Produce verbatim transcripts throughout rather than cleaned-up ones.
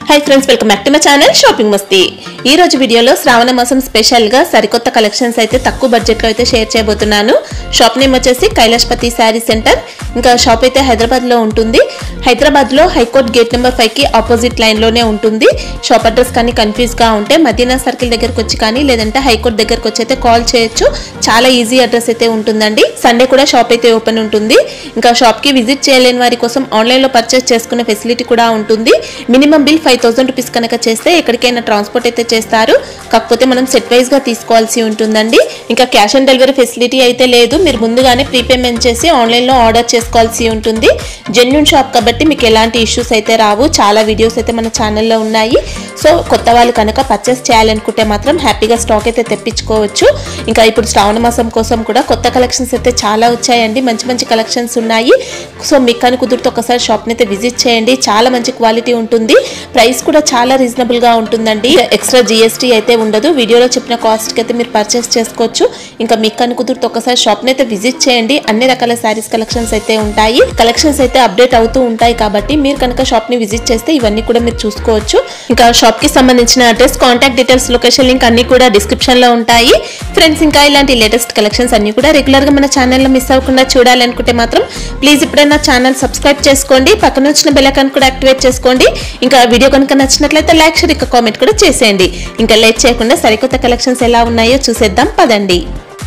High friends welcome back to my channel shopping Masti. ఈ రోజు వీడియోలో శ్రావణ మాసం స్పెషల్ గా సరికొత్త కలెక్షన్స్ అయితే తక్కువ బడ్జెట్ లో అయితే షేర్ చేయబోతున్నాను। షాప్ నేమ్ వచ్చేసి కైలాష్పతి సారీ సెంటర్। ఇంకా షాప్ అయితే హైదరాబాద్ లో ఉంటుంది। హైదరాబాద్ లో హైకోర్ట్ గేట్ నెంబర్ ఫైవ్ కి ఆపోజిట్ లైన్ లోనే ఉంటుంది। షాప్ అడ్రస్ కానీ కన్ఫ్యూజ్ గా ఉంటే మదీనా సర్కిల్ దగ్గరికి వచ్చి కానీ లేదంటే హైకోర్ట్ దగ్గరికి వచ్చి అయితే కాల్ చేయొచ్చు। చాలా ఈజీ అడ్రస్ అయితే ఉంటుందండి। సండే కూడా షాప్ అయితే ఓపెన్ ఉంటుంది। ఇంకా షాప్ కి విజిట్ చేయలేని వారి కోసం ఆన్లైన్ లో పర్చేస్ చేసుకునే ఫెసిలిటీ కూడా ఉంటుంది। Minimum bill five thousand rupees కనుక చేస్తే ఎక్కడికైనా ట్రాన్స్పోర్ట్ అయితే చేస్తారు। కాకపోతే మనం సెట్ వైజ్ గా తీసుకోవాల్సి ఉంటుందండి। ఇంకా క్యాష్ ఆన్ డెలివరీ ఫెసిలిటీ అయితే లేదు। మీరు ముందుగానే ప్రీపేమెంట్ చేసి ఆన్లైన్ లో ఆర్డర్ చేసుకోవాల్సి ఉంటుంది। జెన్యూన్ షాప్ కాబట్టి మీకు ఎలాంటి ఇష్యూస్ అయితే రావు। చాలా వీడియోస్ అయితే మన ఛానల్లో ఉన్నాయి। సో కొత్త వాళ్ళు కనుక పర్చేస్ చేయాలనుకుంటే మాత్రం హ్యాపీగా స్టాక్ అయితే తెప్పించుకోవచ్చు। ఇంకా ఇప్పుడు శ్రావణ మాసం కోసం కూడా కొత్త కలెక్షన్స్ అయితే చాలా వచ్చాయండి। మంచి మంచి కలెక్షన్స్ ఉన్నాయి। సో మీకు కానీ కుదిరితే ఒకసారి షాప్ని అయితే విజిట్ చేయండి। చాలా మంచి క్వాలిటీ ఉంటుంది। ప్రైస్ కూడా చాలా రీజనబుల్ గా ఉంటుందండి। ఎక్స్ట్రా జిఎస్టీ అయితే ఉండదు। వీడియోలో చెప్పిన కాస్ట్ కి అయితే మీరు పర్చేస్ చేసుకోవచ్చు। ఇంకా మీకు కానీ కుదిరితే ఒకసారి షాప్ని అయితే విజిట్ చేయండి। అన్ని రకాల శారీస్ కలెక్షన్స్ అయితే ఉంటాయి। కలెక్షన్స్ అయితే అప్డేట్ అవుతూ ఉంటాయి కాబట్టి మీరు కనుక షాప్ ని విజిట్ చేస్తే ఇవన్నీ కూడా మీరు చూసుకోవచ్చు। ఇంకా షాప్ కి సంబంధించిన address, contact details, location link అన్ని కూడా డిస్క్రిప్షన్ లో ఉంటాయి ఫ్రెండ్స్। ఇంకా ఇలాంటి లేటెస్ట్ కలెక్షన్స్ అన్ని కూడా రెగ్యులర్ గా మన ఛానల్లో మిస్ అవ్వకుండా చూడాలనుకుంటే మాత్రం ప్లీజ్ ఇప్పుడే నా ఛానల్ సబ్స్క్రైబ్ చేసుకోండి। పక్కన వచ్చిన బెల్ ఐకాన్ కూడా యాక్టివేట్ చేసుకోండి। ఇంకా వీడియో కనుక నచ్చినట్లయితే లైక్, షేర్, ఇంకా కామెంట్ కూడా చేసేయండి। ఇంకా లేట్ చేయకుండా సరికొత్త కలెక్షన్స్ ఎలా ఉన్నాయో చూసేద్దాం పదండి।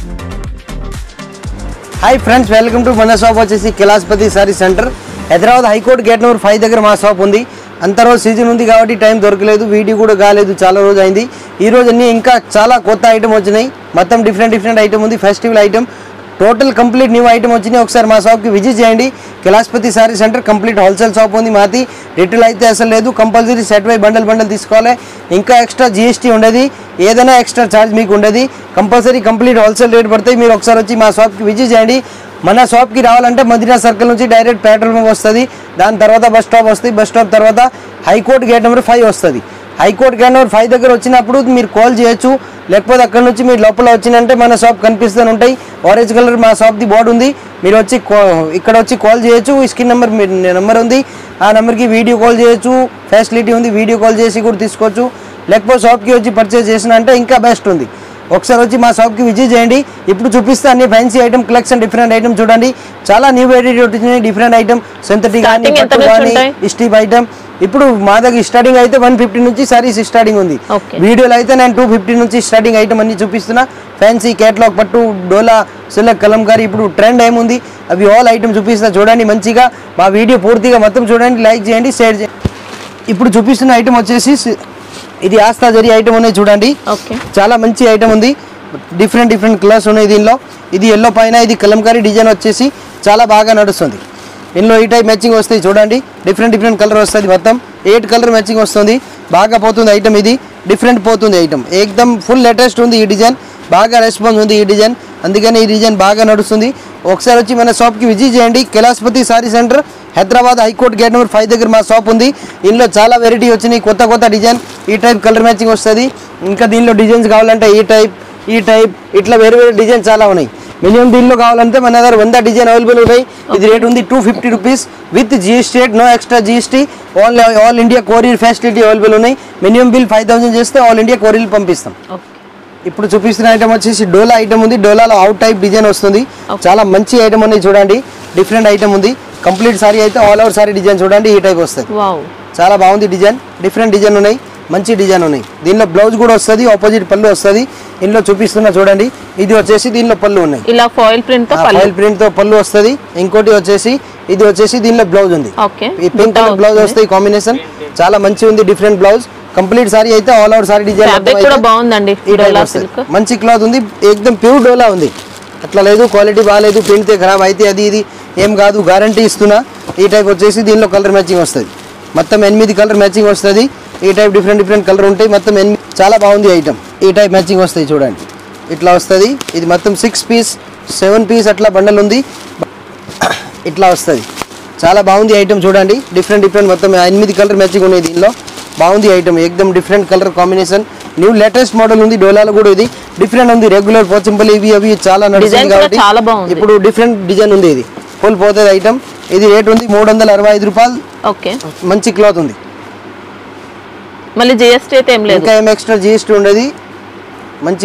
हाई फ्रेंड्स वेलकम टू मन షాప్ వచ్చేసి Kailashpati sorry centre Hyderabad high court gate number five దగ్గర మా షాప్ ఉంది। అంత రోజు సీజన్ ఉంది కాబట్టి టైం దొరకలేదు, వీడియో కూడా కాలేదు, చాలా రోజు అయింది। ఈ రోజు అన్ని ఇంకా చాలా కొత్త ఐటమ్ వచ్చినాయి। మొత్తం డిఫరెంట్ డిఫరెంట్ ఐటమ్ ఉంది, festival item total complete new item వచ్చినాయి। ఒకసారి మా షాప్కి విజిట్ చేయండి। Kailashpati sorry Centre complete wholesale shop ఉంది మాది। రిటైల్ అయితే అసలు లేదు, కంపల్సరీ సెట్ వై బండల్ బండల్ తీసుకోవాలి। ఇంకా ఎక్స్ట్రా జిఎస్టీ ఉండదు, ఏదైనా ఎక్స్ట్రా ఛార్జ్ మీకు ఉండదు। కంపల్సరీ కంప్లీట్ హోల్సేల్ రేట్ పడతాయి। మీరు ఒకసారి వచ్చి మా షాప్కి విజిట్ చేయండి। మన షాప్కి రావాలంటే మదీనా సర్కిల్ నుంచి డైరెక్ట్ పెట్రోల్ పంప్ వస్తుంది, దాని తర్వాత బస్ స్టాప్ వస్తుంది, బస్ స్టాప్ తర్వాత హైకోర్ట్ గేట్ నెంబర్ ఫైవ్ వస్తుంది। హైకోర్ట్ గేట్ నెంబర్ ఫైవ్ దగ్గర వచ్చినప్పుడు మీరు కాల్ చేయొచ్చు, లేకపోతే అక్కడ నుంచి మీరు లోపల వచ్చినంటే మన షాప్ కనిపిస్తూనే ఉంటాయి। ఆరెంజ్ కలర్ మా షాప్ది బోర్డు ఉంది, మీరు వచ్చి ఇక్కడ వచ్చి కాల్ చేయొచ్చు। స్క్రీన్ నెంబర్ నెంబర్ ఉంది, ఆ నెంబర్కి వీడియో కాల్ చేయొచ్చు, ఫెసిలిటీ ఉంది, వీడియో కాల్ చేసి కూడా తీసుకోవచ్చు। లేకపోతే షాప్కి వచ్చి పర్చేస్ చేసిన అంటే ఇంకా బెస్ట్ ఉంది। ఒకసారి వచ్చి మా షాప్కి విజిట్ చేయండి। ఇప్పుడు చూపిస్తే అన్ని fancy item collection, different item చూడండి, చాలా న్యూ వెరైటీ వచ్చినాయి। డిఫరెంట్ ఐటమ్ సింథటిక్ కానీ పట్టు కానీ స్టీప్ ఐటమ్ ఇప్పుడు మా దగ్గర స్టార్టింగ్ అయితే వన్ ఫిఫ్టీ నుంచి సారీస్ స్టార్టింగ్ ఉంది। వీడియోలో అయితే నేను టూ ఫిఫ్టీ నుంచి స్టార్టింగ్ ఐటమ్ అన్ని చూపిస్తున్నా। ఫ్యాన్సీ కేటలాగ్ పట్టు డోలా సిల్క్ కలంకారీ ఇప్పుడు ట్రెండ్ ఏముంది అవి ఆల్ ఐటమ్ చూపిస్తా చూడండి మంచిగా। మా వీడియో పూర్తిగా మొత్తం చూడండి, లైక్ చేయండి, షేర్ చేయండి। ఇప్పుడు చూపిస్తున్న ఐటమ్ వచ్చేసి ఇది ఆస్థా జరీ ఐటమ్ ఉన్నాయి చూడండి, చాలా మంచి ఐటమ్ ఉంది। డిఫరెంట్ డిఫరెంట్ కలర్స్ ఉన్నాయి దీనిలో। ఇది ఎల్లో పైన ఇది కలంకారీ డిజైన్ వచ్చేసి చాలా బాగా నడుస్తుంది। ఇందులో ఈ టైప్ మ్యాచింగ్ వస్తాయి చూడండి, డిఫరెంట్ డిఫరెంట్ కలర్ వస్తుంది, మొత్తం ఎయిట్ కలర్ మ్యాచింగ్ వస్తుంది। బాగా పోతుంది ఐటమ్, ఇది డిఫరెంట్ పోతుంది ఐటమ్, ఏకదమ్ ఫుల్ లేటెస్ట్ ఉంది ఈ డిజైన్, బాగా రెస్పాన్స్ ఉంది ఈ డిజైన్, అందుకని ఈ డిజైన్ బాగా నడుస్తుంది। ఒకసారి వచ్చి మన షాప్కి విజిట్ చేయండి। Kailashpati sorry centre Hyderabad high court gate number five దగ్గర మా షాప్ ఉంది। ఇందులో చాలా వెరైటీ వచ్చినాయి, కొత్త కొత్త డిజైన్, ఈ టైప్ కలర్ మ్యాచింగ్ వస్తుంది। ఇంకా దీనిలో డిజైన్స్ కావాలంటే ఈ టైప్ ఈ టైప్ ఇట్లా వేరే వేరే డిజైన్ చాలా ఉన్నాయి। మినిమం దీనిలో కావాలంటే మన దగ్గర వంద డిజైన్ అవైలబుల్ ఉన్నాయి। ఇది రేట్ ఉంది two fifty rupees with GST, no extra GST, all all India courier facility available ఉన్నాయి। మినిమం బిల్ ఫైవ్ థౌసండ్ చేస్తే ఆల్ ఇండియా కొరియర్ పంపిస్తాం। ఇప్పుడు చూపిస్తున్న ఐటమ్ వచ్చేసి డోలా ఐటమ్ ఉంది, డోలాలో అవుట్ టైప్ డిజైన్ వస్తుంది, చాలా మంచి ఐటమ్ ఉంది చూడండి, డిఫరెంట్ ఐటమ్ ఉంది। కంప్లీట్ సారీ అయితే ఆల్ ఓవర్ సారీ డిజైన్ చూడండి ఈ టైప్ వస్తుంది, చాలా బాగుంది డిజైన్, డిఫరెంట్ డిజైన్ ఉన్నాయి, మంచి డిజైన్ ఉన్నాయి। దీనిలో బ్లౌజ్ కూడా వస్తుంది, ఆపోజిట్ పళ్ళు వస్తుంది। ఇందులో చూపిస్తున్నా చూడండి, ఇది వచ్చేసి దీనిలో పళ్ళు ఉన్నాయి, ఇలా ఫాయిల్ ప్రింట్ తో ఫాయిల్ ప్రింట్ తో పళ్ళు వస్తుంది। ఇంకోటి వచ్చేసి ఇది వచ్చేసి దీనిలో బ్లౌజ్ ఉంది, ఈ పింక్ కలర్ బ్లౌజ్ వస్తుంది కాంబినేషన్, చాలా మంచి ఉంది డిఫరెంట్ బ్లౌజ్। కంప్లీట్ సారీ అయితే ఆల్ ఓవర్ సారీ డిజైన్ బాగుందండి, మంచి క్లాత్ ఉంది, ఏకదమ్ ప్యూర్ డోలా ఉంది, అట్లా లేదు క్వాలిటీ బాగాలేదు, ప్రింట్ ఖరాబ్ అయితే అది ఇది ఏం కాదు, గ్యారంటీ ఇస్తున్నా। ఈ టైప్ వచ్చేసి దీనిలో కలర్ మ్యాచింగ్ వస్తుంది, మొత్తం ఎనిమిది కలర్ మ్యాచింగ్ వస్తుంది। ఈ టైప్ డిఫరెంట్ డిఫరెంట్ కలర్ ఉంటాయి, మొత్తం ఎనిమిది, చాలా బాగుంది ఐటమ్। ఈ టైప్ మ్యాచింగ్ వస్తాయి చూడండి, ఇట్లా వస్తుంది, ఇది మొత్తం సిక్స్ పీస్ సెవెన్ పీస్ అట్లా బండల్ ఉంది, ఇట్లా వస్తుంది, చాలా బాగుంది ఐటమ్ చూడండి, డిఫరెంట్ డిఫరెంట్ మొత్తం ఎనిమిది కలర్ మ్యాచింగ్ ఉన్నాయి దీనిలో, బాగుంది ఐటమ్, ఏకదమ్ different colour combination, new latest model ఉంది। డోలాలో కూడా ఇది డిఫరెంట్ ఉంది, రెగ్యులర్ పోచంపల్లి ఇవి అవి చాలా నడుస్తుంది కాబట్టి ఇప్పుడు డిఫరెంట్ డిజైన్ ఉంది, ఇది ఫుల్ పోతుంది ఐటమ్। ఇది రేట్ ఉంది మూడు వందల అరవై ఐదు రూపాయలు, మంచి క్లాత్ ఉంది। మళ్ళీ జిఎస్టీ అయితే ఏం లేదు, ఇంకా ఏం ఎక్స్ట్రా జిఎస్టీ ఉండదు. మంచి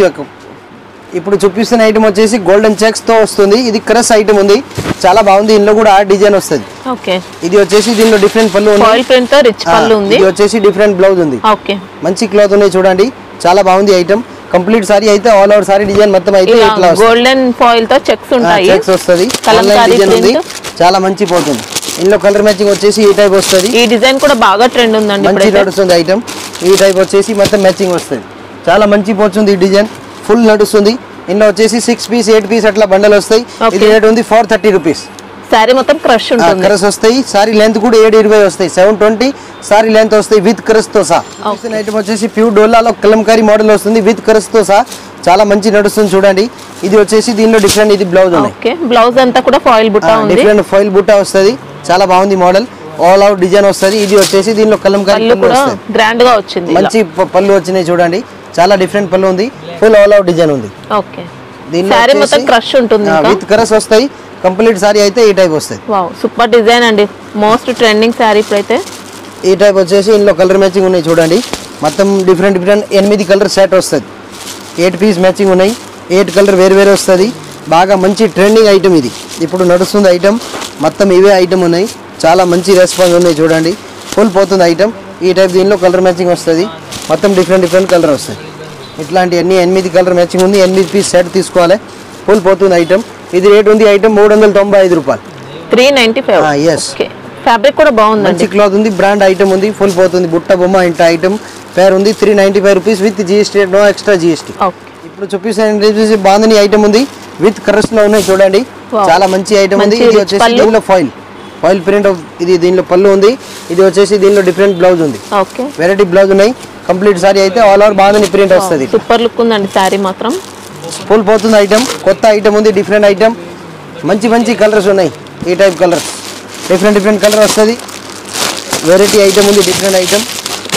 ఇప్పుడు చూపిస్తున్న ఐటమ్ వచ్చేసి గోల్డెన్ చెక్స్ తో వస్తుంది. ఇది క్రష్ ఐటమ్ ఉంది, చాలా బాగుంది. ఇందులో కూడా ఆ డిజైన్ వస్తుంది. ఓకే, ఇది వచ్చేసి దీనిలో డిఫరెంట్ పళ్ళు ఉంది, ఫాయిల్ ప్రింట్ తో రిచ్ పళ్ళు ఉంది. ఇది వచ్చేసి డిఫరెంట్ బ్లౌజ్ ఉంది. ఓకే, మంచి క్లాత్ ఉన్నాయి చూడండి, చాలా బాగుంది ఐటమ్. కంప్లీట్ సారీ అయితే ఆల్ ఓవర్ సారీ డిజైన్ మొత్తం అయితే ఇట్లా గోల్డెన్ ఫాయిల్ తో చెక్స్ ఉంటాయి, చెక్స్ వస్తది. డిజైన్ ఉంది, చాలా మంచి పోతుంది. ఇందులో కలర్ మ్యాచింగ్ వచ్చేసి ఈ టైప్ వస్తుంది. ఈ డిజైన్ కూడా బాగా ట్రెండ్ ఉందండి, మంచి నడుస్తుంది ఐటమ్. ఈ టైప్ వచ్చేసి మొత్తం మ్యాచింగ్ వస్తుంది, చాలా మంచి పోతుంది. ఈ డిజైన్ ఫుల్ నడుస్తుంది. ఇందులో వచ్చేసి సిక్స్ పీస్ ఎయిట్ పీస్ అట్లా బండల్ వస్తాయి. ఇది రేట్ ఉంది ఫోర్ థర్టీ రూపీస్. సారీ మొత్తం క్రష్ ఉంటుంది, క్రష్ వస్తాయి. సారీ లెంత్ కూడా ఏడు ఇరవై వస్తాయి, సెవెన్ ట్వంటీ సారీ లెంత్ వస్తాయి విత్ క్రష్ తో సహా. ఐటమ్ వచ్చేసి ప్యూర్ డోలాలో కలంకారీ మోడల్ వస్తుంది విత్ క్రష్ తో సహా, చాలా మంచి నడుస్తుంది చూడండి. ఇది వచ్చేసి దీనిలో డిఫరెంట్, ఇది బ్లౌజ్ ఉంది. బ్లౌజ్ అంతా కూడా ఫాయిల్ బుట్టా ఉంది, డిఫరెంట్ ఫాయిల్ బుట్టా వస్తుంది, చాలా బాగుంది మోడల్. ఆల్ అవుట్ డిజైన్ వస్తుంది. ఇది వచ్చేసి దీనిలో కలంకారీ గ్రాండ్ గా వచ్చింది, మంచి పళ్ళు వచ్చినాయి చూడండి, చాలా డిఫరెంట్ పళ్ళు ఉంది. ఫుల్ ఆల్ అవుట్ డిజైన్ ఉంది. ఓకే, సారీ మొత్తం క్రష్ ఉంటుంది, విత్ క్రష్ వస్తాయి. కంప్లీట్ సారీ అయితే ఈ టైప్ వస్తుంది. వావ్, సూపర్ డిజైన్ అండి, మోస్ట్ ట్రెండింగ్ సారీ ఇప్పుడైతే. ఈ టైప్ వచ్చేసి ఇందులో కలర్ మ్యాచింగ్ ఉన్నాయి చూడండి, మొత్తం డిఫరెంట్ డిఫరెంట్ ఎనిమిది కలర్ సెట్ వస్తుంది. ఎయిట్ పీస్ మ్యాచింగ్ ఉన్నాయి, ఎయిట్ కలర్ వేరు వేరే వస్తుంది. బాగా మంచి ట్రెండింగ్ ఐటమ్ ఇది, ఇప్పుడు నడుస్తుంది ఐటమ్. మొత్తం ఇవే ఐటమ్ ఉన్నాయి, చాలా మంచి రెస్పాన్స్ ఉన్నాయి చూడండి, ఫుల్ పోతుంది ఐటమ్. ఈ టైప్ దీనిలో కలర్ మ్యాచింగ్ వస్తుంది, మొత్తం డిఫరెంట్ డిఫరెంట్ కలర్ వస్తుంది. ఇట్లాంటి అన్ని ఎనిమిది కలర్ మ్యాచింగ్ ఉంది, ఎనిమిది పీస్ సెట్ తీసుకోవాలి, ఫుల్ పోతుంది ఐటమ్. ఇది రేట్ ఉంది ఐటమ్ మూడు వందల తొంభై ఐదు రూపాయలు, three ninety five. Yes, fabric కూడా బాగుంది, మంచి క్లాత్ ఉంది, బ్రాండ్ ఐటమ్ ఉంది, ఫుల్ పోతుంది. బుట్ట బొమ్మ ఇంట ఐటమ్ పేరు ఉంది. Three ninety five rupees with GST, no extra GST. ఇప్పుడు చూపిస్తే బాందని ఐటమ్ ఉంది, విత్ క్రష్ లో ఉన్నాయి చూడండి, చాలా మంచి ఐటమ్ ఉంది. ఇది వచ్చేసి దీనిలో ఫాయిల్ ఫాయిల్ ప్రింట్, ఇది దీనిలో పళ్ళు ఉంది. ఇది వచ్చేసి దీనిలో డిఫరెంట్ బ్లౌజ్ ఉంది, వెరైటీ బ్లౌజ్ ఉన్నాయి. కంప్లీట్ సారీ అయితే ఆల్ ఓవర్ బాందని ప్రింట్ వస్తుంది. సూపర్ లుక్ ఉందండి సారీ మాత్రం, ఫుల్ పోతుంది ఐటమ్. కొత్త ఐటమ్ ఉంది, డిఫరెంట్ ఐటమ్, మంచి మంచి కలర్స్ ఉన్నాయి. ఈ type colours different different colour వస్తుంది, వెరైటీ ఐటమ్ ఉంది, డిఫరెంట్ ఐటమ్.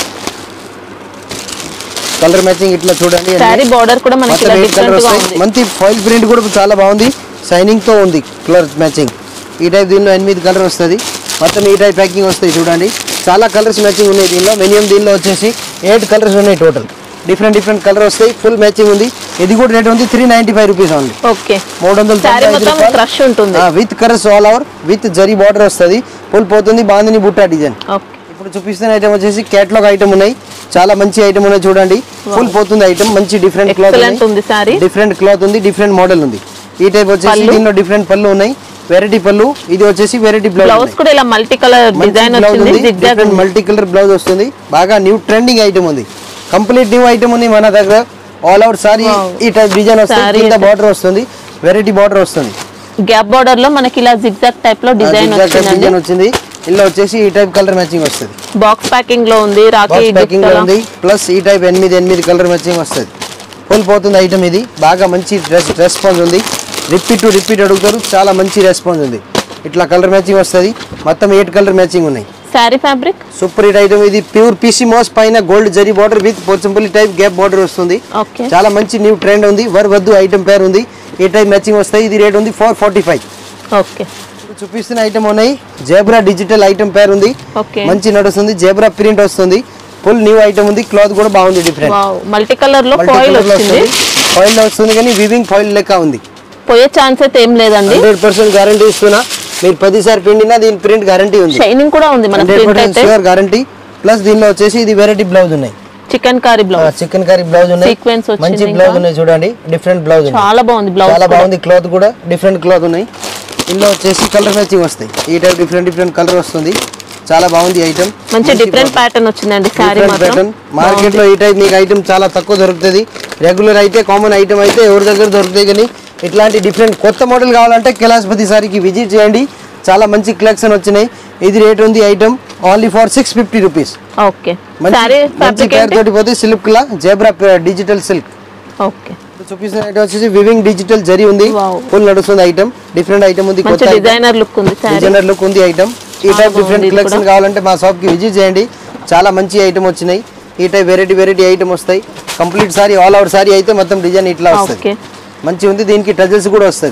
కలర్ మ్యాచింగ్ ఇట్లా చూడండి, సారీ బోర్డర్ కూడా మనకి ఇలా డిఫరెంట్ గా ఉంది. మంచి ఫాయిల్ ప్రింట్ కూడా చాలా బాగుంది, షైనింగ్ తో ఉంది కలర్ మ్యాచింగ్. ఈ టైప్ దీనిలో ఎనిమిది కలర్ వస్తుంది, మొత్తం ఈ టైప్ ప్యాకింగ్ వస్తాయి చూడండి, చాలా కలర్స్ మ్యాచింగ్ ఉన్నాయి దీనిలో. మినిమం దీనిలో వచ్చేసి ఎయిట్ కలర్స్ ఉన్నాయి టోటల్, డిఫరెంట్ డిఫరెంట్ కలర్ వస్తాయి, ఫుల్ మ్యాచింగ్ ఉంది. ఇది కూడా రేట్ ఉంది three ninety five rupees only. Okay, మూడు వందల క్రష్ ఉంటుంది, with colours all over with zari border వస్తుంది, ఫుల్ పోతుంది. బాందిని బుట్టా డిజైన్. ఇప్పుడు చూపిస్తున్న ఐటమ్ వచ్చేసి కేటలాగ్ ఐటమ్ ఉన్నాయి, చాలా మంచి ఐటమ్ ఉన్నాయి చూడండి, ఫుల్ పోతుంది ఐటమ్. మంచి డిఫరెంట్ క్లాత్ ఉంది, డిఫరెంట్ క్లాత్ ఉంది, డిఫరెంట్ మోడల్ ఉంది. ఈ టైప్ వచ్చేసి దీనిలో డిఫరెంట్ పళ్ళు ఉన్నాయి, వెరైటీ పళ్ళు. ఇది వచ్చేసి వెరైటీ బ్లౌజ్ కూడా ఇలా మల్టీ కలర్ డిజైన్ వచ్చింది, డిఫరెంట్ మల్టీ కలర్ బ్లౌజ్ వస్తుంది. బాగా న్యూ ట్రెండింగ్ ఐటమ్ ఉంది, కంప్లీట్ న్యూ ఐటమ్ ఉంది మన దగ్గర. ఆల్ అవుట్ సారీ ఈ టైప్ డిజైన్ వస్తుంది, కింద బార్డర్ వస్తుంది, వెరైటీ బార్డర్ వస్తుంది. గ్యాప్ బార్డర్ లో మనకి ఇలా జిగ్జాగ్ టైప్ లో డిజైన్ వచ్చింది. ఇలా వచ్చేసి ఈ టైప్ కలర్ మ్యాచింగ్ వస్తుంది, బాక్స్ ప్యాకింగ్ లో ఉంది, రాఖీ ప్యాకింగ్ లో ఉంది. ప్లస్ ఈ టైప్ ఎనిమిది ఎనిమిది కలర్ మ్యాచింగ్ వస్తుంది, ఫుల్ పోతుంది ఐటమ్. ఇది బాగా మంచి రెస్పాన్స్ ఉంది, రిపీట్ టు రిపీట్ అడుగుతారు, చాలా మంచి రెస్పాన్స్ ఉంది. ఇట్లా కలర్ మ్యాచింగ్ వస్తుంది, మొత్తం ఎయిట్ కలర్ మ్యాచింగ్ ఉన్నాయి. Sari fabric super hit item ఇది, ప్యూర్ పీసీ మోస్ పైన gold zari border with Pochampalli type gap border వస్తుంది. చాలా మంచి న్యూ ట్రెండ్ ఉంది, వర్ వద్దు ఐటమ్ పేరు ఉంది, ఈ టైప్ మ్యాచింగ్ వస్తాయి. ఇది రేట్ ఉంది ఫోర్ ఫార్టీ ఫైవ్. ఓకే, చూపిస్తున్న ఐటమ్ ఉన్నాయి, జేబ్రా డిజిటల్ ఐటమ్ పేరు ఉంది, మంచి నడుస్తుంది, జేబ్రా ప్రింట్ వస్తుంది, ఫుల్ న్యూ ఐటమ్ ఉంది. క్లాత్ కూడా బాగుంది, డిఫరెంట్ మల్టీ కలర్ లో ఫాయిల్ వస్తుంది, ఫాయిల్ లో వస్తుంది కానీ వివింగ్ ఫాయిల్ లెక్క ఉంది. పోయే ఛాన్స్ అయితే ఏం లేదండి, హండ్రెడ్ పర్సెంట్ గ్యారంటీ ఇస్తున్నా. మీరు పదిసారి పిండినా దీని ప్రింట్ గ్యారంటీ ఉంది, షైనింగ్ కూడా ఉంది, ష్యూర్ గ్యారంటీ. ప్లస్ దీనిలో వచ్చేసి ఇది వెరైటీ బ్లౌజ్ ఉన్నాయి, chikankari blouse, chikankari blouse ఉన్నాయి, మంచి బ్లౌజ్ ఉన్నాయి చూడండి, డిఫరెంట్ బ్లౌజ్, చాలా బాగుంది బ్లౌజ్, చాలా బాగుంది. క్లాత్ కూడా డిఫరెంట్ క్లాత్ ఉన్నాయి. ఇందులో వచ్చేసి కలర్ మ్యాచింగ్ వస్తాయి, ఈ టైప్ డిఫరెంట్ డిఫరెంట్ కలర్ వస్తుంది, చాలా బాగుంది ఐటమ్. మంచి డిఫరెంట్ ప్యాటర్న్ వచ్చిందండి సారీ మాత్రం. మార్కెట్ లో ఈ టైప్ మీకు ఐటమ్ చాలా తక్కువ దొరుకుతుంది. రెగ్యులర్ అయితే కామన్ ఐటమ్ అయితే ఎవరి దగ్గర దొరుకుతాయి, కానీ ఇట్లాంటి డిఫరెంట్ కొత్త మోడల్ కావాలంటే కైలాసపతి సారీకి విజిట్ చేయండి, చాలా మంచి కలెక్షన్ వచ్చినాయి. ఇది రేట్ ఉంది item only for six fifty rupees. Okay, మంచి పేరు తోటి పోతే సిల్క్ లా జేబ్రా డిజిటల్ సిల్క్. ఓకే, చూపిస్తున్న ఐటమ్ వచ్చేసి వివింగ్ డిజిటల్ జరీ ఉంది, ఫుల్ నడుస్తుంది ఐటమ్, డిఫరెంట్ ఐటమ్ ఉంది, డిజైనర్ లుక్ ఉంది, డిజైనర్ లుక్ ఉంది ఐటమ్. ఈ టైప్ డిఫరెంట్ కలెక్షన్ కావాలంటే మా షాప్ కి విజిట్ చేయండి, చాలా మంచి ఐటమ్ వచ్చినాయి. ఈ టైప్ వెరైటీ వెరైటీ ఐటమ్ వస్తాయి. Complete sari all out sari అయితే మొత్తం డిజైన్ ఇట్లా వస్తుంది, మంచి ఉంది. దీనికి టజల్స్ కూడా వస్తుంది,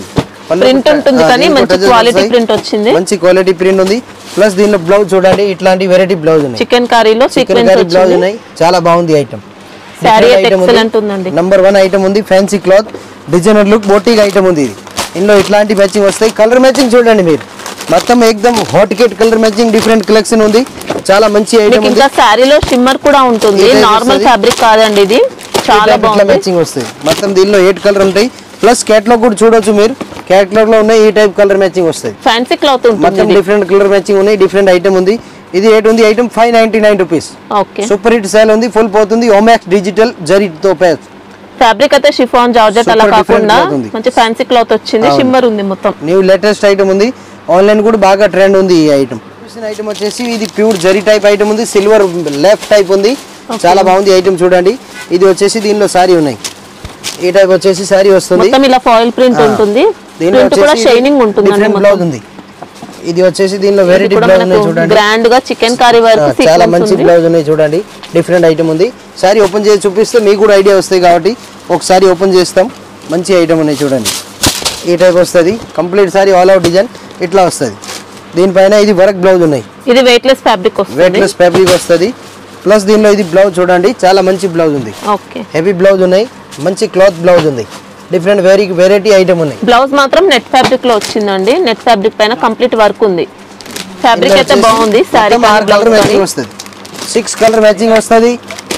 ప్రింట్ ఉంటుంది కానీ మంచి క్వాలిటీ ప్రింట్ వచ్చింది, మంచి క్వాలిటీ ప్రింట్ ఉంది. ప్లస్ దీనిలో బ్లౌజ్ చూడండి, ఇట్లాంటి వెరైటీ బ్లౌజ్ ఉన్నాయి. చికెన్ కర్రీలో సీక్వెన్స్ బ్లౌజ్ ఉన్నాయి, చాలా బాగుంది ఐటమ్. సారీ ఎక్సలెంట్ ఉందండి. నంబర్ వన్ ఐటమ్ ఉంది, fancy cloth designer look boutique item ఉంది. ఇది ఇందులో ఇట్లాంటి మ్యాచింగ్ వస్తాయి. కలర్ మ్యాచింగ్ చూడండి మీరు, మొత్తం ఎక్దమ్ hot cake colour matching different collection ఉంది, చాలా మంచి ఐటమ్ ఉంది. ఇంకా సారీలో షిమ్మర్ కూడా ఉంటుంది, నార్మల్ ఫ్యాబ్రిక్ కాదండి ఇది, చాలా బాగుంది. మ్యాచింగ్ వస్తాయి మొత్తం. దీనిలో ఎయిట్ కలర్ ఉంటాయి. ప్లస్ కేటలాగ్ కూడా చూడొచ్చు మీరు, కేటలాగ్ లో ఉన్నాయి ఈ టైప్ కలర్ మ్యాచింగ్ వస్తాయి. ఫ్యాన్సీ క్లాత్ ఉంటుంది, మొత్తం డిఫరెంట్ కలర్ మ్యాచింగ్ ఉన్నాయి, డిఫరెంట్ ఐటమ్ ఉంది. ఇది రేట్ ఉంది item five ninety nine rupees. Super hit sale ఉంది, ఫుల్ పోతుంది. ఓమాక్స్ డిజిటల్ జరీతో ప్యాచ్ ఫ్యాబ్రిక్ అయితే షిఫాన్ జార్జెట్ అలా కాకుండా మంచి ఫ్యాన్సీ క్లాత్ వచ్చింది, షిమ్మర్ ఉంది మొత్తం. న్యూ లేటెస్ట్ ఐటమ్ ఉంది, ఆన్లైన్ కూడా బాగా ట్రెండ్ ఉంది ఈ ఐటమ్. ఐటమ్ వచ్చేసి ఇది ప్యూర్ జరీ టైప్ ఐటమ్ ఉంది, సిల్వర్ లెఫ్ట్ టైప్ ఉంది, చాలా బాగుంది ఐటమ్ చూడండి. ఇది వచ్చేసి దీనిలో సారీ ఉన్నాయి, ఈ టైప్ వచ్చేసి సారీ వస్తుంది, మొత్తం ఇలా ఫాయిల్ ప్రింట్ ఉంటుంది, ప్రింట్ కూడా షైనింగ్ ఉంటుంది. బ్లౌజ్ ఉంది. ఇది వచ్చేసి దీనిలో వెరైటీ బ్లౌజ్ ఉన్నాయి చూడండి, గ్రాండ్ గా చికెన్ కర్రీ వరకు చాలా మంచి బ్లౌజ్ ఉన్నాయి చూడండి, డిఫరెంట్ ఐటమ్ ఉంది. సారీ ఓపెన్ చేసి చూపిస్తే మీకు కూడా ఐడియా వస్తాయి కాబట్టి ఒకసారి ఓపెన్ చేస్తాం. మంచి ఐటమ్ ఉన్నాయి చూడండి, ఈ టైప్ వస్తుంది complete sari all out design ఇట్లా వస్తుంది. దీనిపైన ఇది వర్క్ బ్లౌజ్ ఉన్నాయి, ఇది వెయిట్ లెస్ ఫ్యాబ్రిక్ వస్తుంది, వెయిట్ లెస్ ఫ్యాబ్రిక్ వస్తుంది. ప్లస్ దీనిలో ఇది బ్లౌజ్ చూడండి, చాలా మంచి బ్లౌజ్ ఉంది, హెవీ బ్లౌజ్ ఉన్నాయి, మంచి క్లాత్ బ్లౌజ్ ఉంది, డిఫరెంట్ వెరీ వెరైటీ ఐటమ్ ఉన్నాయి. బ్లౌజ్ మాత్రం నెట్ ఫ్యాబ్రిక్ లో వచ్చిందండి, నెట్ ఫ్యాబ్రిక్ పైన కంప్లీట్ వర్క్ ఉంది. ఫ్యాబ్రిక్ అయితే బాగుంది. సారీ కలర్ మ్యాచింగ్ వస్తుంది, సిక్స్ కలర్ మ్యాచింగ్ వస్తుంది,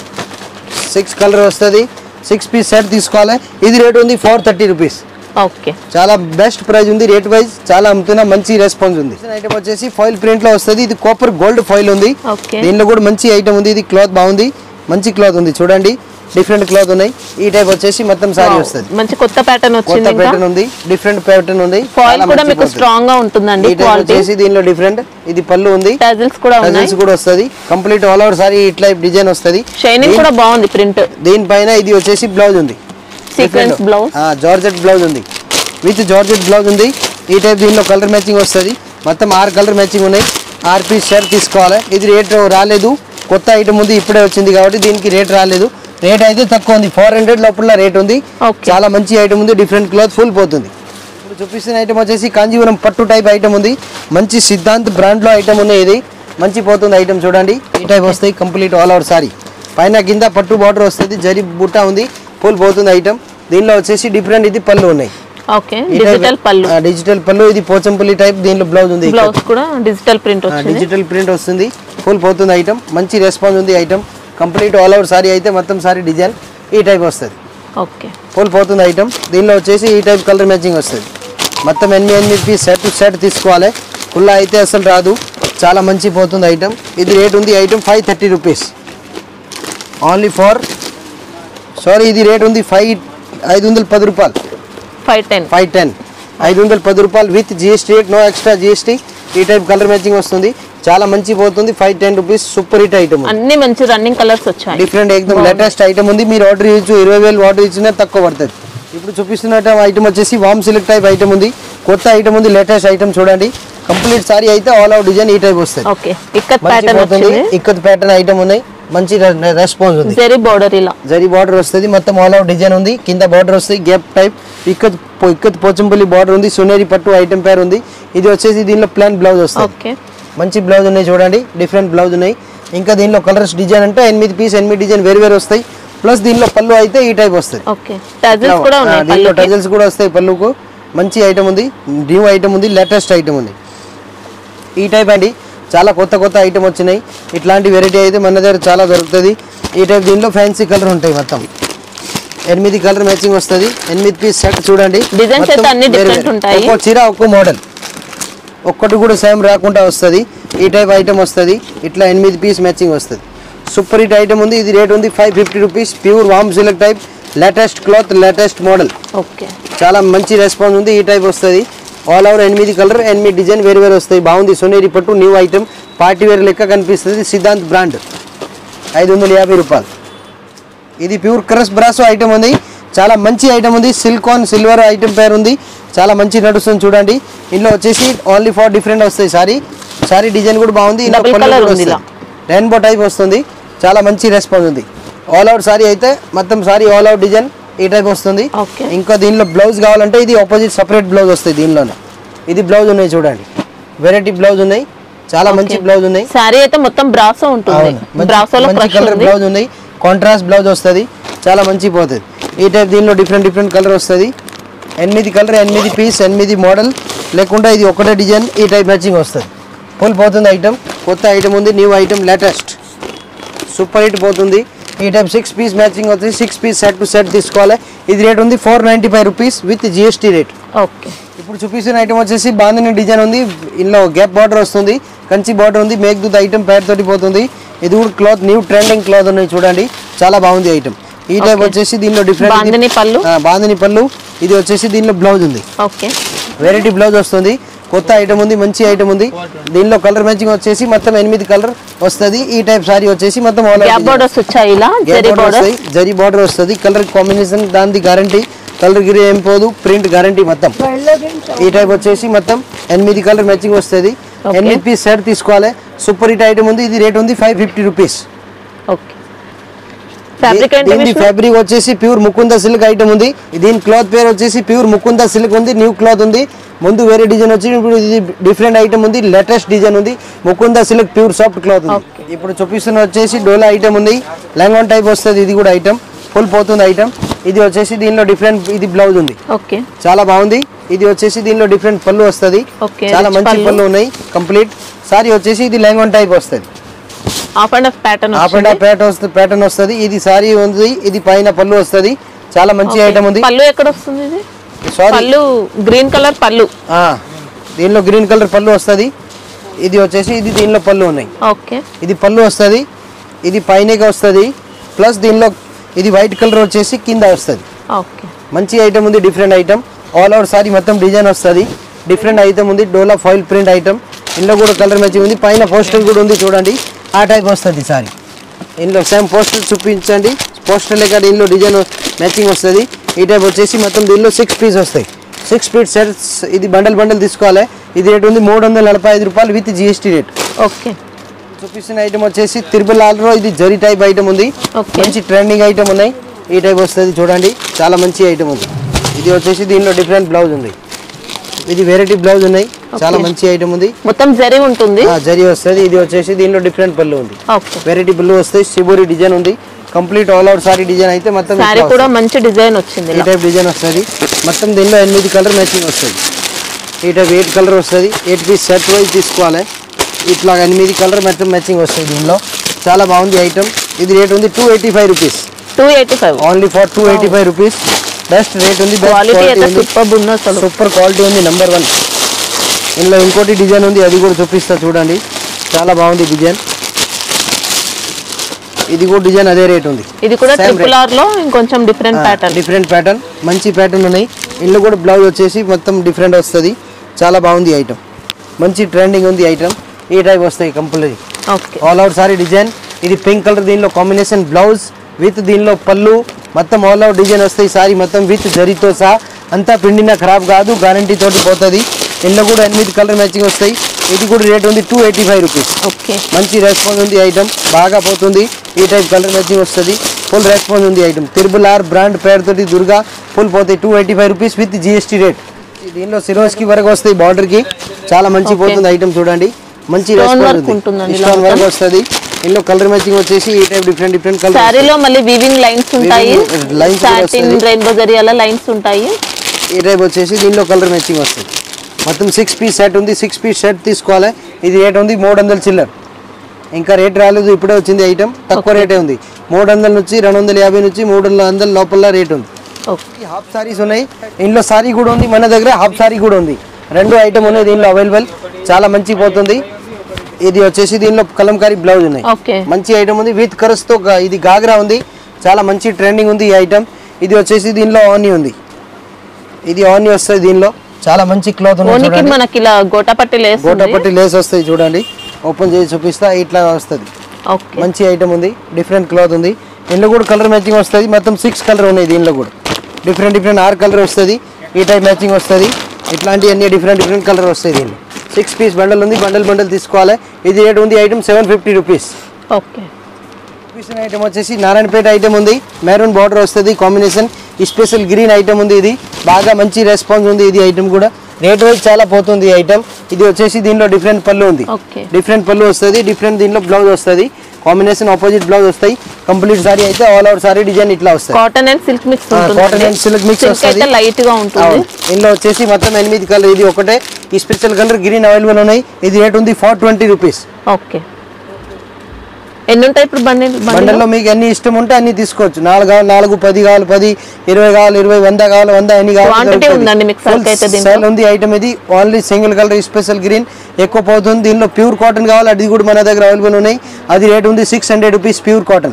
సిక్స్ కలర్ వస్తుంది. సిక్స్ పీస్ సెట్ తీసుకోవాలి. ఇది రేట్ ఉంది ఫోర్ థర్టీ రూపీస్. ఓకే, చాలా బెస్ట్ ప్రైస్ ఉంది, రేట్ వైజ్ చాలా అమ్ముతున్నా, మంచి రెస్పాన్స్ ఉంది. ఐటమ్ వచ్చేసి ఫాయిల్ ప్రింట్ లో వస్తుంది, ఇది కాపర్ గోల్డ్ ఫాయిల్ ఉంది, దీనిలో కూడా మంచి ఐటమ్ ఉంది. ఇది క్లాత్ బాగుంది, మంచి క్లాత్ ఉంది చూడండి, డిఫరెంట్ క్లాత్ ఉన్నాయి. ఈ టైప్ వచ్చేసి మొత్తం సారీ వస్తుంది, మంచి కొత్త ప్యాటర్న్ వచ్చింది, కొత్త ప్యాటర్న్ ఉంది, డిఫరెంట్ ప్యాటర్న్ ఉంది. ఫాయిల్ కూడా మీకు స్ట్రాంగ్ గా ఉంటుందండి. ఈ టైప్ వచ్చేసి దీనిలో డిఫరెంట్, ఇది పళ్ళు ఉంది, టజల్స్ కూడా ఉన్నాయి, టజల్స్ కూడా వస్తది, కంప్లీట్ ఆల్ ఓవర్ సారీ ఇట్లా డిజైన్ వస్తది. షైనింగ్ కూడా బాగుంది ప్రింట్. దీనిపైన ఇది వచ్చేసి బ్లౌజ్ ఉంది, సీక్వెన్స్ బ్లౌజ్, ఆ జార్జెట్ బ్లౌజ్ ఉంది, విత్ జార్జెట్ బ్లౌజ్ ఉంది. ఈ టైప్ దీనిలో కలర్ మ్యాచింగ్ వస్తది, మొత్తం ఆరు కలర్ మ్యాచింగ్ ఉన్నాయి. ఆర్ పీస్ షర్ట్ తీసుకోవాలి. ఇది రేట్ రాలేదు, కొత్త ఐటమ్ ఉంది, ఇప్పుడే వచ్చింది కాబట్టి దీనికి రేట్ రాలేదు. రేట్ అయితే తక్కువ ఉంది, ఫోర్ హండ్రెడ్ లోపల రేట్ ఉంది. చాలా మంచి ఐటమ్ ఉంది, డిఫరెంట్ క్లాత్ ఫుల్ పోతుంది. ఇప్పుడు చూపిస్తున్న ఐటమ్ వచ్చేసి కాంజీవరం పట్టు టైప్ ఐటమ్ ఉంది, మంచి సిద్ధాంత్ బ్రాండ్ లో ఐటమ్ ఉన్నాయి. ఇది మంచి పోతుంది ఐటమ్ చూడండి, ఈ టైప్ వస్తాయి కంప్లీట్ ఆల్ ఓవర్ సారీ, పైన కింద పట్టు బార్డర్ వస్తుంది, జరీ బుట్ట ఉంది, ఫుల్ పోతుంది ఐటమ్. దీనిలో వచ్చేసి డిఫరెంట్ ఇది పళ్ళు ఉన్నాయి, డిజిటల్ పళ్ళు, డిజిటల్ పళ్ళు. ఇది పోచంపల్లి టైప్, దీనిలో బ్లౌజ్ ఉంది, బ్లౌజ్ కూడా డిజిటల్ ప్రింట్ వస్తుంది, డిజిటల్ ప్రింట్ వస్తుంది, ఫుల్ పోతుంది ఐటమ్. మంచి రెస్పాన్స్ ఉంది item, complete all over sari అయితే మొత్తం సారీ డిజైన్ ఈ టైప్ వస్తుంది, ఓకే ఫుల్ పోతుంది ఐటమ్. దీనిలో వచ్చేసి ఈ టైప్ కలర్ మ్యాచింగ్ వస్తుంది, మొత్తం ఎనిమిది ఎనిమిది పీస్ సెట్ సెట్ తీసుకోవాలి, ఫుల్ అయితే అసలు రాదు, చాలా మంచి పోతుంది ఐటమ్. ఇది రేట్ ఉంది item five thirty rupees only for, sorry ఇది రేట్ ఉంది ఫైవ్ ఐదు వందల పది రూపాయలు, ఫైవ్ టెన్ ఫైవ్ టెన్ ఐదు వందల పది రూపాయలు with GST, no extra GST. ఈ టైప్ కలర్ మ్యాచింగ్ వస్తుంది, చాలా మంచి పోతుంది, five ten rupees. Super hit item, అన్ని మంచి రన్నింగ్ కలర్స్ వచ్చాయి, డిఫరెంట్ ఎక్దమ్ లేటెస్ట్ ఐటమ్ ఉంది. మీరు ఆర్డర్ చేయొచ్చు, ఇరవై వేలు ఆర్డర్ ఇచ్చినా తక్కువ పడుతుంది. ఇప్పుడు చూపిస్తున్న ఐటమ్ వచ్చేసి వామ్ సిల్క్ టైప్ ఐటమ్ ఉంది, కొత్త ఐటమ్ ఉంది, లేటెస్ట్ ఐటమ్ చూడండి. కంప్లీట్ సారీ అయితే ఆల్ అవుట్ డిజైన్ ఈ టైప్ వస్తుంది, ఇక్కత్ ప్యాటర్న్ ఐటమ్ ఉన్నాయి, మంచి రెస్పాన్స్ ఉంది. జరీ బార్డర్, ఇలా జరీ బార్డర్ వస్తుంది, మొత్తం ఆల్ అవుట్ డిజైన్ ఉంది, కింద బార్డర్ వస్తుంది gap type, ikat ikat Pochampalli border ఉంది, సునేరి పట్టు ఐటమ్ పేరు ఉంది. ఇది వచ్చేసి దీనిలో ప్లాన్ బ్లౌజ్ వస్తుంది, మంచి బ్లౌజ్ ఉన్నాయి చూడండి, డిఫరెంట్ బ్లౌజ్ ఉన్నాయి. ఇంకా దీనిలో కలర్స్ డిజైన్ అంటే ఎనిమిది పీస్ ఎనిమిది డిజైన్ వేరు వేరు వస్తాయి. ప్లస్ దీనిలో పళ్ళు అయితే ఈ టైప్ వస్తుంది, దీనిలో టజల్స్ కూడా వస్తాయి పళ్ళుకు. మంచి ఐటమ్ ఉంది, న్యూ ఐటమ్ ఉంది, లేటెస్ట్ ఐటమ్ ఉంది. ఈ టైప్ అండి, చాలా కొత్త కొత్త ఐటమ్ వచ్చినాయి. ఇట్లాంటి వెరైటీ అయితే మన దగ్గర చాలా దొరుకుతుంది. ఈ టైప్ దీనిలో ఫ్యాన్సీ కలర్ ఉంటాయి, మొత్తం ఎనిమిది కలర్ మ్యాచింగ్ వస్తుంది, ఎనిమిది పీస్ సెట్ చూడండి. ఒక్కో చీర ఒక్కో మోడల్, ఒక్కటి కూడా సేమ్ రాకుండా వస్తుంది. ఈ టైప్ ఐటమ్ వస్తుంది, ఇట్లా ఎనిమిది పీస్ మ్యాచింగ్ వస్తుంది. సూపర్ హిట్ ఐటమ్ ఉంది. ఇది రేట్ ఉంది ఫైవ్ ఫిఫ్టీ రూపీస్, ప్యూర్ వామ్ silk type, latest cloth, latest model, చాలా మంచి రెస్పాన్స్ ఉంది. ఈ టైప్ వస్తుంది, ఆల్ ఓవర్ ఎనిమిది కలర్ ఎనిమిది డిజైన్ వేరు వేరు వస్తాయి. బాగుంది, సోనేరి పట్టు న్యూ ఐటమ్, పార్టీ వేర్ లెక్క కనిపిస్తుంది. సిద్ధాంత్ బ్రాండ్, ఐదు వందల యాభై రూపాయలు. ఇది ప్యూర్ క్రష్ బ్రాసో ఐటమ్ ఉంది, చాలా మంచి ఐటమ్ ఉంది. సిల్కాన్ సిల్వర్ ఐటమ్ పేరు ఉంది, చాలా మంచి నడుస్తుంది చూడండి. ఇందులో వచ్చేసి ఓన్లీ ఫోర్ డిఫరెంట్ వస్తాయి. సారీ సారీ డిజైన్ కూడా బాగుంది, రెయిన్బో టైప్ వస్తుంది, చాలా మంచి రెస్పాన్స్ ఉంది. ఆల్ అవుట్ సారీ అయితే మొత్తం సారీ ఆల్ అవుట్ డిజైన్ ఈ టైప్ వస్తుంది. ఓకే. ఇంకా దీనిలో బ్లౌజ్ కావాలంటే ఇది ఆపోజిట్ సపరేట్ బ్లౌజ్ వస్తాయి దీనిలోనే. ఇది బ్లౌజ్ ఉన్నాయి చూడండి, వెరైటీ బ్లౌజ్ ఉన్నాయి, చాలా మంచి బ్లౌజ్ ఉన్నాయి. సారీ అయితే మొత్తం బ్రాసో ఉంటుంది, బ్రాసోలో మంచి కలర్ బ్లౌజ్ ఉన్నాయి, కాంట్రాస్ట్ బ్లౌజ్ వస్తుంది, చాలా మంచి పోతుంది. ఈ టైప్ దీనిలో డిఫరెంట్ డిఫరెంట్ కలర్ వస్తుంది. ఎనిమిది కలర్, ఎనిమిది పీస్, ఎనిమిది మోడల్, లేకుండా ఇది ఒకటే డిజైన్ ఈ టైప్ మ్యాచింగ్ వస్తుంది. ఫుల్ పోతుంది ఐటమ్, కొత్త ఐటమ్ ఉంది, new item, latest, super hit పోతుంది. ఈ టైప్ సిక్స్ పీస్ మ్యాచింగ్ వస్తుంది, six piece set to set తీసుకోవాలి. ఇది రేట్ ఉంది four ninety five rupees with GST rate. Okay. ఇప్పుడు చూపిస్తున్న ఐటమ్ వచ్చేసి బాందిని డిజైన్ ఉంది, ఇందులో గ్యాప్ బార్డర్ వస్తుంది, కంచి బార్డర్ ఉంది, మేఘదూత్ ఐటమ్ పేరు తోటి పోతుంది. ఇది కూడా క్లాత్ న్యూ ట్రెండింగ్ క్లాత్ ఉన్నాయి చూడండి, చాలా బాగుంది ఐటమ్. ఈ టైప్ వచ్చేసి దీనిలో డిఫరెంట్ బాందిని పళ్ళు, బాందిని పళ్ళు. ఇది వచ్చేసి దీనిలో బ్లౌజ్ ఉంది, ఓకే, వెరైటీ బ్లౌజ్ వస్తుంది, కొత్త ఐటమ్ ఉంది, మంచి ఐటమ్ ఉంది. దీనిలో కలర్ మ్యాచింగ్ వచ్చేసి మొత్తం ఎనిమిది కలర్ వస్తుంది. ఈ టైప్ సారీ వచ్చేసి మొత్తం జరీ బార్డర్ వస్తుంది, కలర్ కాంబినేషన్ దాని గ్యారంటీ, కలర్ గిరి ఏం పోదు, ప్రింట్ గ్యారంటీ మొత్తం. ఈ టైప్ వచ్చేసి మొత్తం ఎనిమిది కలర్ మ్యాచింగ్ వస్తుంది, ఎనిమిది పీస్ సెట్ తీసుకోవాలి. సూపర్ హిట్ ఐటమ్ ఉంది, ఇది రేట్ ఉంది ఫైవ్ ఫిఫ్టీ రూపీస్. ఫ్యాబ్రిక్ వచ్చేసి ప్యూర్ ముకుంద సిల్క్ ఐటమ్ ఉంది. దీని క్లాత్ పేరు వచ్చేసి ప్యూర్ ముకుంద సిల్క్ ఉంది, న్యూ క్లాత్ ఉంది. ముందు వేరే డిజైన్ వచ్చి ఇప్పుడు ఇది డిఫరెంట్ ఐటమ్ ఉంది, లేటెస్ట్ డిజైన్ ఉంది, Mukunda silk pure soft cloth ఉంది. ఇప్పుడు చూపిస్తున్న వచ్చేసి డోలా ఐటమ్ ఉంది, లెంగాన్ టైప్ వస్తుంది, ఇది కూడా ఐటమ్ ఫుల్ పోతుంది ఐటమ్. ఇది వచ్చేసి దీనిలో డిఫరెంట్, ఇది బ్లౌజ్ ఉంది, చాలా బాగుంది. ఇది వచ్చేసి దీనిలో డిఫరెంట్ పళ్ళు వస్తుంది, చాలా మంచి పళ్ళు ఉన్నాయి కంప్లీట్. సారీ వచ్చేసి ఇది లెంగాన్ టైప్ వస్తుంది, half and half pattern half and half pattern వస్తుంది. ఇది సారీ ఉంది, ఇది పైన పళ్ళు వస్తుంది, చాలా మంచి ఐటమ్ ఉంది. పళ్ళు ఎక్కడ వస్తుంది? ఇది పళ్ళు గ్రీన్ కలర్ పళ్ళు, దీనిలో గ్రీన్ కలర్ పళ్ళు వస్తుంది. ఇది వచ్చేసి ఇది దీనిలో పళ్ళు ఉన్నాయి, ఓకే, ఇది పళ్ళు వస్తుంది, ఇది పైనగా వస్తుంది, ప్లస్ దీనిలో ఇది వైట్ కలర్ వచ్చేసి కింద వస్తుంది. ఓకే, మంచి ఐటమ్ ఉంది, different item. All over sari మొత్తం డిజైన్ వస్తుంది, డిఫరెంట్ ఐటమ్ ఉంది, డోలా ఫాయిల్ ప్రింట్ ఐటమ్. ఇందులో కూడా కలర్ మ్యాచింగ్ ఉంది, పైన పోస్టర్ కూడా ఉంది చూడండి, ఆ టైప్ వస్తుంది సారీ. ఇందులో సేమ్ పోస్టర్ చూపించండి, పోస్టర్ లేక దీనిలో డిజైన్ మ్యాచింగ్ వస్తుంది. ఈ టైప్ వచ్చేసి మొత్తం దీనిలో సిక్స్ పీస్ వస్తాయి, సిక్స్ పీస్ సెట్స్. ఇది బండల్ బండల్ తీసుకోవాలి. ఇది రేట్ ఉంది మూడు వందల నలభై ఐదు రూపాయలు విత్ జిఎస్టీ రేట్. ఓకే. చూపిస్తున్న ఐటమ్ వచ్చేసి తిరుపతి ఆల్రో, ఇది జరీ టైప్ ఐటమ్ ఉంది, మంచి ట్రెండింగ్ ఐటమ్ ఉన్నాయి. ఈ టైప్ వస్తుంది చూడండి, చాలా మంచి ఐటమ్ ఉంది. ఇది వచ్చేసి దీనిలో డిఫరెంట్ బ్లౌజ్ ఉంది, ఇది వెరైటీ బ్లౌజ్ ఉన్నాయి, చాలా మంచి ఐటమ్ ఉంది, మొత్తం జరీ ఉంటుంది, జరీ వస్తుంది. ఇది వచ్చేసి దీనిలో డిఫరెంట్ పళ్ళు ఉంది, వెరైటీ పళ్ళు వస్తాయి, శిబోరి డిజైన్ ఉంది, complete all out sari design అయితే మొత్తం సారీ కూడా మంచి డిజైన్ వచ్చింది. ఈ టైప్ డిజైన్ వస్తుంది, మొత్తం దీనిలో ఎనిమిది కలర్ మ్యాచింగ్ వస్తుంది. ఈ టైప్ ఎయిట్ కలర్ వస్తుంది, ఎయిట్ పీస్ సెట్ వైజ్ తీసుకోవాలి. ఇట్లా ఎనిమిది కలర్ మొత్తం మ్యాచింగ్ వస్తుంది దీనిలో, చాలా బాగుంది ఐటమ్. ఇది రేట్ ఉంది two eighty five rupees, two eighty five only for two eighty five rupees. Best rate ఉంది, సూపర్ క్వాలిటీ ఉంది, నెంబర్ వన్. ఇందులో ఇంకోటి డిజైన్ ఉంది, అది కూడా చూపిస్తా చూడండి, చాలా బాగుంది డిజైన్. ఇది కూడా డిజైన్ అదే రేట్ ఉంది, ఇది కూడా ట్రిపుల్ ఆర్ లో ఇంకొంచెం డిఫరెంట్ ప్యాటర్న్, డిఫరెంట్ ప్యాటర్న్, మంచి ప్యాటర్న్ ఉన్నాయి. ఇందులో కూడా బ్లౌజ్ వచ్చేసి మొత్తం డిఫరెంట్ వస్తుంది, చాలా బాగుంది ఐటమ్, మంచి ట్రెండింగ్ ఉంది ఐటమ్. ఈ టైప్ వస్తాయి compulsory, all out sari design. ఇది పింక్ కలర్, దీనిలో కాంబినేషన్ బ్లౌజ్ విత్ దీనిలో పళ్ళు, మొత్తం ఆల్ అవుట్ డిజైన్ వస్తాయి. సారీ మొత్తం విత్ జరీతో సహా, అంతా పిండినా ఖరాబ్ కాదు, గ్యారంటీ తోటి పోతుంది. ఇందులో కూడా ఎనిమిది కలర్ మ్యాచింగ్ వస్తాయి. ఇది కూడా రేట్ ఉంది టూ ఎయిటీ ఫైవ్ రూపీస్. మంచి రెస్పాన్స్ ఉంది ఐటమ్, బాగా పోతుంది. ఈ టైప్ కలర్ మ్యాచింగ్ వస్తుంది, ఫుల్ రెస్పాన్స్ ఉంది ఐటమ్. తిరుబుల్ ఆర్ బ్రాండ్ పేరు తోటి దుర్గా, ఫుల్ పోతాయి two eighty five rupees with GST rate. దీనిలో సిరోస్ కి వరకు వస్తాయి, బార్డర్ కి చాలా మంచి పోతుంది ఐటమ్. చూడండి, మంచి రెస్పాన్స్ ఉంది, స్టోన్ వర్క్ వస్తుంది. ఇందులో కలర్ మ్యాచింగ్ వచ్చేసి ఈ టైప్ డిఫరెంట్ డిఫరెంట్ కలర్. సారీలో మళ్ళీ వీవింగ్ లైన్స్ ఉంటాయి, సాటిన్ రెయిన్బో జరీయాల లైన్స్ ఉంటాయి. ఈ టైప్ వచ్చేసి దీనిలో కలర్ మ్యాచింగ్ వస్తుంది. మొత్తం సిక్స్ పీస్ సెట్ ఉంది, సిక్స్ పీస్ సెట్ తీసుకోవాలి. ఇది రేట్ ఉంది మూడు వందల చిల్లర్, ఇంకా రేట్ రాలేదు, ఇప్పుడే వచ్చింది ఐటమ్, తక్కువ రేటే ఉంది. మూడు వందల నుంచి రెండు వందల యాభై నుంచి మూడు వందల లోపల రేట్ ఉంది. హాఫ్ సారీస్ ఉన్నాయి, ఇందులో సారీ కూడా ఉంది, మన దగ్గర హాఫ్ సారీ కూడా ఉంది, రెండు ఐటమ్ ఉన్నాయి దీనిలో అవైలబుల్, చాలా మంచి పోతుంది. ఇది వచ్చేసి దీనిలో కలంకారీ బ్లౌజ్ ఉన్నాయి, మంచి ఐటమ్ ఉంది విత్ కరస్ తో. ఇది గాగ్రా ఉంది, చాలా మంచి ట్రెండింగ్ ఉంది ఈ ఐటమ్. ఇది వచ్చేసి దీనిలో ఆని ఉంది, ఇది ఆని వస్తుంది దీనిలో, చాలా మంచి క్లాత్ ఉంది. మనకి ఇలా గోటాపట్టి లేస్, గోటాపట్టి లేస్ వస్తాయి చూడండి, ఓపెన్ చేసి చూపిస్తా, ఇట్లా వస్తుంది. మంచి ఐటమ్ ఉంది, డిఫరెంట్ క్లాత్ ఉంది. ఇందులో కూడా కలర్ మ్యాచింగ్ వస్తుంది, మొత్తం సిక్స్ కలర్ ఉన్నాయి దీనిలో కూడా, డిఫరెంట్ డిఫరెంట్ ఆరు కలర్ వస్తుంది. ఈ టైప్ మ్యాచింగ్ వస్తుంది, ఇట్లాంటి అన్ని డిఫరెంట్ డిఫరెంట్ కలర్ వస్తాయి దీనిలో. సిక్స్ పీస్ బండల్ ఉంది, బండల్ బండల్ తీసుకోవాలి. ఇది రేట్ ఉంది item seven fifty rupees. Okay, చూపిస్తున్న ఐటమ్ వచ్చేసి నారాయణపేట ఐటమ్ ఉంది, మెరూన్ బార్డర్ వస్తుంది కాంబినేషన్, స్పెషల్ గ్రీన్ ఐటమ్ ఉంది. ఇది బాగా మంచి రెస్పాన్స్ ఉంది. ఇది ఐటమ్ కూడా రేట్ వైజ్ చాలా పోతుంది ఈ ఐటమ్. ఇది వచ్చేసి దీనిలో డిఫరెంట్ పళ్ళు ఉంది, డిఫరెంట్ పళ్ళు వస్తుంది, డిఫరెంట్ దీనిలో బ్లౌజ్ వస్తుంది, కాంబినేషన్ ఆపోజిట్ బ్లౌజ్ వస్తాయి. కంప్లీట్ సారీ అయితే ఆల్ ఓవర్ సారీ డిజైన్ ఇట్లా వస్తుంది. కాటన్ అండ్ సిల్క్ మిక్స్ ఉంటుంది, కాటన్ అండ్ సిల్క్ మిక్స్ వస్తుంది, లైట్ గా ఉంటుంది. ఇందులో వచ్చేసి మొత్తం ఎనిమిది కలర్, ఇది ఒకటే ఈ స్పెషల్ కలర్ గ్రీన్ అవైలబుల్ ఉన్నాయి. ఇది రేట్ ఉంది ఫోర్ ట్వంటీ రూపీస్. ఓకే, ఎన్ని ఉంటాయి ఇప్పుడు బండిల్? బండల్లో మీకు ఎన్ని ఇష్టం ఉంటే అన్ని తీసుకోవచ్చు. నాలుగు కావాలి, నాలుగు పది కావాలి, పది ఇరవై కావాలి, ఇరవై వంద కావాలి, వంద ఎన్ని కావాలి ఉంది ఐటమ్. ఇది only single colour special green ఎక్కువ పోతుంది. దీనిలో ప్యూర్ కాటన్ కావాలి, అది కూడా మన దగ్గర అవైలబుల్ ఉన్నాయి. అది రేట్ ఉంది six hundred rupees pure cotton.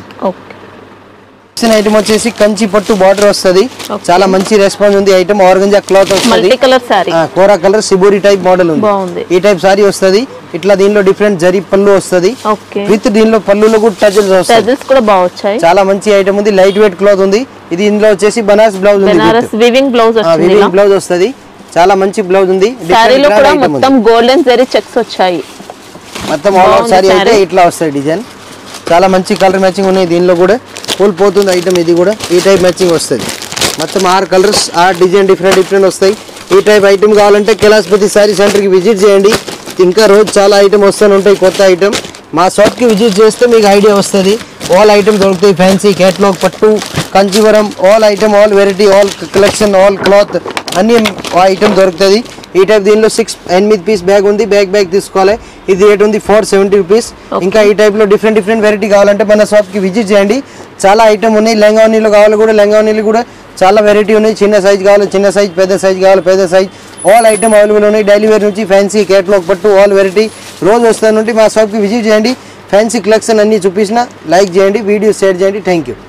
Item వచ్చేసి కంచి పట్టు బార్డర్ వస్తుంది, చాలా మంచి రెస్పాన్స్ ఉంది. ఐటమ్ ఆర్గంజా క్లాత్ వస్తుంది, కోరా కలర్ సిబోరి టైప్ మోడల్ ఉంది. ఈ టైప్ సారీ వస్తుంది ఇట్లా. దీనిలో డిఫరెంట్ జరీ పళ్ళు వస్తుంది విత్ దీనిలో పళ్ళులో కూడా టచెస్ వస్తాయి. చాలా మంచి ఐటమ్ ఉంది, లైట్ వెయిట్ క్లాత్ ఉంది. ఇది ఇందులో వచ్చేసి బనారస్ బ్లౌజ్ ఉంది, వీవింగ్ బ్లౌజ్ వస్తుంది. చాలా మంచి బ్లౌజ్ ఉంది. గోల్డెన్ జరీ చెక్స్ వచ్చాయి మొత్తం ఆల్ ఓవర్ సారీ అయితే ఇట్లా వస్తాయి డిజైన్. చాలా మంచి కలర్ మ్యాచింగ్ ఉన్నాయి. దీనిలో కూడా ఫుల్ పోతుంది ఐటమ్. ఇది కూడా ఈ టైప్ మ్యాచింగ్ వస్తుంది. మొత్తం ఆరు కలర్స్ ఆరు డిజైన్ డిఫరెంట్ డిఫరెంట్ వస్తాయి. ఈ టైప్ ఐటమ్ కావాలంటే కైలాసపతి సారీ సెంటర్కి విజిట్ చేయండి. ఇంకా రోజు చాలా ఐటమ్ వస్తూనే ఉంటాయి కొత్త ఐటమ్. మా షాప్కి విజిట్ చేస్తే మీకు ఐడియా వస్తుంది. ఆల్ ఐటమ్ దొరుకుతాయి, ఫ్యాన్సీ క్యాటలాగ్ పట్టు Kanjeevaram all item all variety all collection all cloth అన్ని ఐటమ్ దొరుకుతుంది. ఈ టైప్ దీనిలో సిక్స్ ఎనిమిది పీస్ బ్యాగ్ ఉంది, బ్యాగ్ బ్యాగ్ తీసుకోవాలి. ఇది రేట్ ఉంది ఫోర్ సెవెంటీ రూపీస్. ఇంకా ఈ టైప్ లో డిఫరెంట్ డిఫరెంట్ వెరైటీ కావాలంటే మన షాప్ కి విజిట్ చేయండి. చాలా ఐటమ్ ఉన్నాయి. లెంగావనీలు కావాలి కూడా లెంగావనీలు కూడా చాలా వెరైటీ ఉన్నాయి. చిన్న సైజ్ కావాలి చిన్న సైజ్, పెద్ద సైజ్ కావాలి పెద్ద సైజ్, ఆల్ ఐటమ్ అవైలబుల్ ఉన్నాయి. డైలీ వేర్ నుంచి ఫ్యాన్సీ కేటలాగ్ పట్టు ఆల్ వెరైటీ రోజు వస్తాను. మా షాప్ కి విజిట్ చేయండి. ఫ్యాన్సీ కలెక్షన్ అన్ని చూపించిన లైక్ చేయండి, వీడియో షేర్ చేయండి. Thank you.